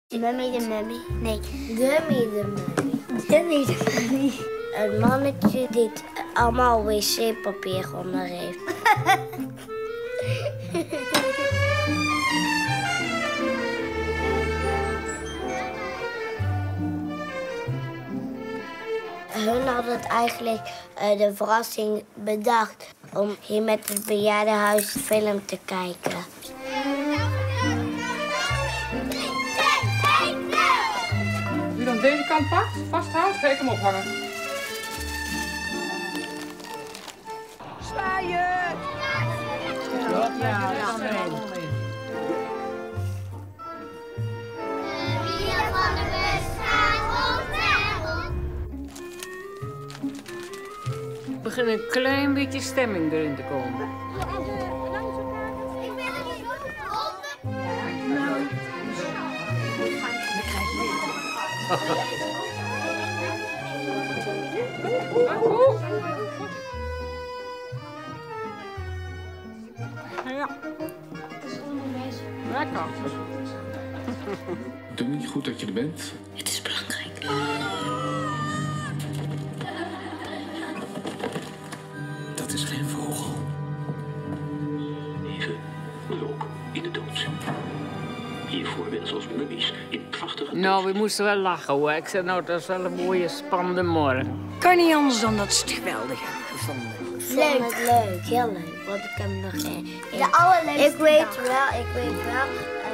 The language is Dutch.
Mummy de Mummy. Nee. Dummy de Mummy. Dummy de Mummy. Een mannetje die allemaal wc-papier onder heeft. Hun hadden het eigenlijk de verrassing bedacht om hier met het bejaardenhuis film te kijken. Wie dan deze kant pakt, vasthoudt, ga ik hem ophangen. Zwaaien! Ja, Er begint een klein beetje stemming erin te komen. Ja. Lekker. Dummy, goed dat je er bent. Het is belangrijk. Dat is geen vogel. Even loop in de dood. Hiervoor werden ze als mummies in prachtige... Nou, we moesten wel lachen hoor. Ik zei nou, dat is wel een mooie spannende morgen. Kan niet anders dan dat ze het geweldig hebben gevonden. Ik vond het leuk, heel leuk. Want ik heb nog geen... De allerleukste Ik weet dag. wel,